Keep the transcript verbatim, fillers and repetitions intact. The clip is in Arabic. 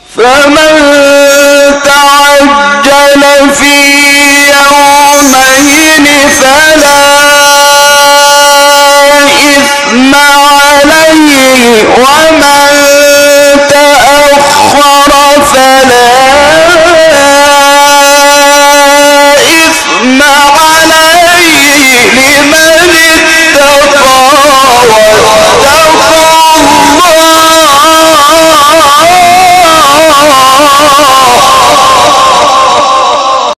فمن تعجل في يومين فلا إثم عليه وما